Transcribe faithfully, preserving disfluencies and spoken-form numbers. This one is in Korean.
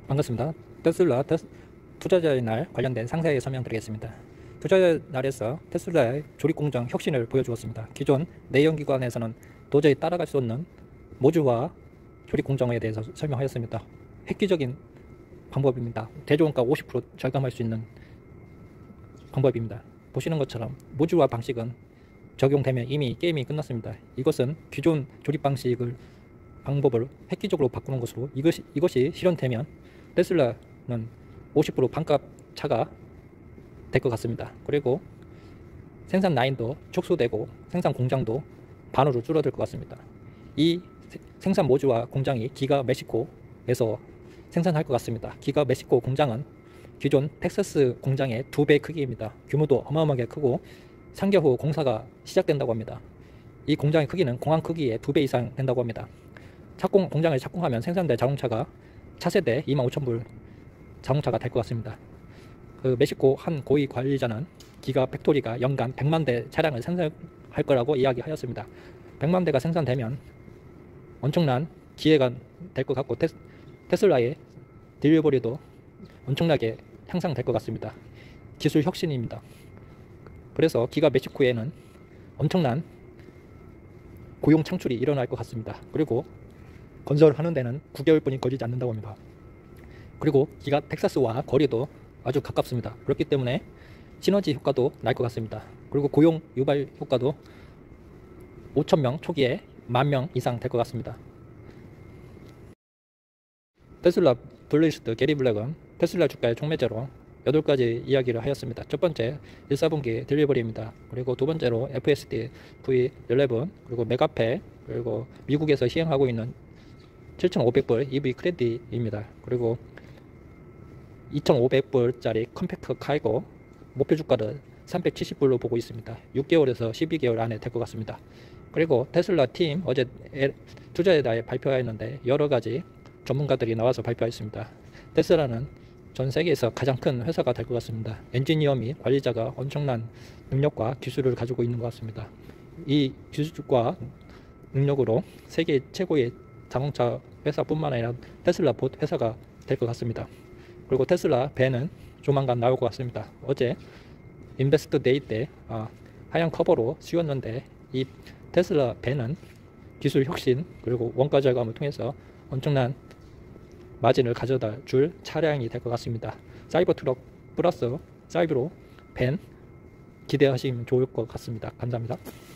반갑습니다. 테슬라 테스, 투자자의 날 관련된 상세히 설명드리겠습니다. 투자자의 날에서 테슬라의 조립공정 혁신을 보여주었습니다. 기존 내연기관에서는 도저히 따라갈 수 없는 모듈화 조립공정에 대해서 설명하였습니다. 획기적인 방법입니다. 대조원가 오십 퍼센트 절감할 수 있는 방법입니다. 보시는 것처럼 모듈화 방식은 적용되면 이미 게임이 끝났습니다. 이것은 기존 조립 방식을 방법을 획기적으로 바꾸는 것으로 이것이, 이것이 실현되면 테슬라는 오십 퍼센트 반값 차가 될 것 같습니다. 그리고 생산 라인도 축소되고 생산 공장도 반으로 줄어들 것 같습니다. 이 생산 모듈화 공장이 기가 멕시코에서 생산할 것 같습니다. 기가 멕시코 공장은 기존 텍사스 공장의 두 배 크기입니다. 규모도 어마어마하게 크고 삼 개월 후 공사가 시작된다고 합니다. 이 공장의 크기는 공항 크기의 두 배 이상 된다고 합니다. 착공, 공장을 착공하면 생산될 자동차가 차세대 이만 오천 불 자동차가 될 것 같습니다. 그 멕시코 한 고위 관리자는 기가 팩토리가 연간 백만 대 차량을 생산할 거라고 이야기하였습니다. 백만 대가 생산되면 엄청난 기회가 될 것 같고 테, 테슬라의 딜리버리도 엄청나게 향상될 것 같습니다. 기술 혁신입니다. 그래서 기가 멕시코에는 엄청난 고용 창출이 일어날 것 같습니다. 그리고 건설하는 데는 구 개월뿐이 걸리지 않는다고 합니다. 그리고 기가 텍사스와 거리도 아주 가깝습니다. 그렇기 때문에 시너지 효과도 날 것 같습니다. 그리고 고용 유발 효과도 오천 명 초기에 만 명 이상 될 것 같습니다. 테슬라 블루리스트 게리 블랙은 테슬라 주가의 촉매제로 여덟 가지 이야기를 하였습니다. 첫 번째 일, 사 분기 딜리버리입니다. 그리고 두 번째로 에프에스디 브이 십일, 그리고 메가페, 그리고 미국에서 시행하고 있는 칠천오백 불 이브이 크레딧입니다. 그리고 이천오백 불짜리 컴팩트 카이고 목표 주가를 삼백칠십 불로 보고 있습니다. 육 개월에서 십이 개월 안에 될 것 같습니다. 그리고 테슬라 팀 어제 투자에 대해 발표하였는데 여러 가지 전문가들이 나와서 발표했습니다. 테슬라는 전 세계에서 가장 큰 회사가 될 것 같습니다. 엔지니어 및 관리자가 엄청난 능력과 기술을 가지고 있는 것 같습니다. 이 기술과 능력으로 세계 최고의 자동차 회사뿐만 아니라 테슬라 봇 회사가 될 것 같습니다. 그리고 테슬라 밴은 조만간 나올 것 같습니다. 어제 인베스트 데이 때 아, 하얀 커버로 씌웠는데 이 테슬라 밴은 기술 혁신 그리고 원가 절감을 통해서 엄청난 마진을 가져다 줄 차량이 될 것 같습니다. 사이버 트럭 플러스 사이버로 밴 기대하시면 좋을 것 같습니다. 감사합니다.